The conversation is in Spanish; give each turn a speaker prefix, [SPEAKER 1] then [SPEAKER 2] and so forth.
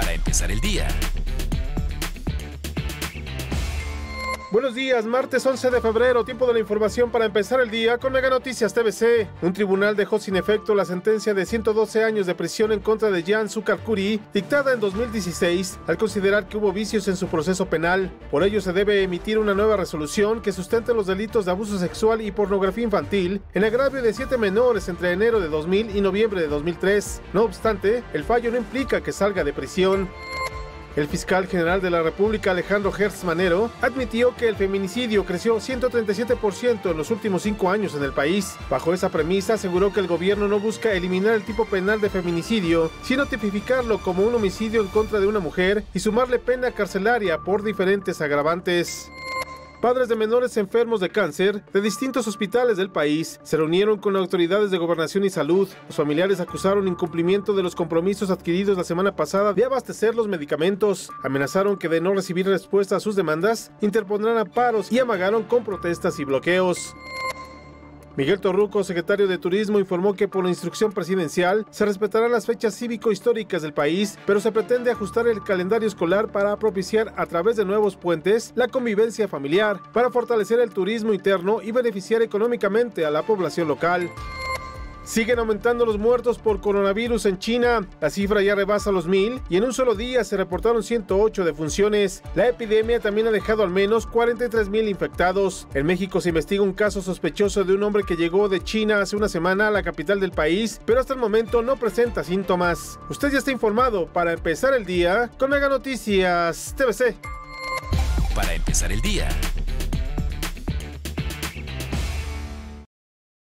[SPEAKER 1] para empezar el día.
[SPEAKER 2] Buenos días, martes 11 de febrero, tiempo de la información para empezar el día con Mega Noticias TVC. Un tribunal dejó sin efecto la sentencia de 112 años de prisión en contra de Jan Succar-Kuri, dictada en 2016, al considerar que hubo vicios en su proceso penal. Por ello se debe emitir una nueva resolución que sustente los delitos de abuso sexual y pornografía infantil en agravio de 7 menores entre enero de 2000 y noviembre de 2003. No obstante, el fallo no implica que salga de prisión. El fiscal general de la República, Alejandro Gertz Manero, admitió que el feminicidio creció 137% en los últimos 5 años en el país. Bajo esa premisa, aseguró que el gobierno no busca eliminar el tipo penal de feminicidio, sino tipificarlo como un homicidio en contra de una mujer y sumarle pena carcelaria por diferentes agravantes. Padres de menores enfermos de cáncer de distintos hospitales del país se reunieron con autoridades de Gobernación y Salud. Los familiares acusaron incumplimiento de los compromisos adquiridos la semana pasada de abastecer los medicamentos. Amenazaron que de no recibir respuesta a sus demandas, interpondrán amparos y amagaron con protestas y bloqueos. Miguel Torruco, secretario de Turismo, informó que por la instrucción presidencial se respetarán las fechas cívico-históricas del país, pero se pretende ajustar el calendario escolar para propiciar a través de nuevos puentes la convivencia familiar, para fortalecer el turismo interno y beneficiar económicamente a la población local. Siguen aumentando los muertos por coronavirus en China. La cifra ya rebasa los 1000 y en un solo día se reportaron 108 defunciones. La epidemia también ha dejado al menos 43,000 infectados. En México se investiga un caso sospechoso de un hombre que llegó de China hace una semana a la capital del país, pero hasta el momento no presenta síntomas. Usted ya está informado para empezar el día con Mega Noticias TVC.
[SPEAKER 1] Para empezar el día.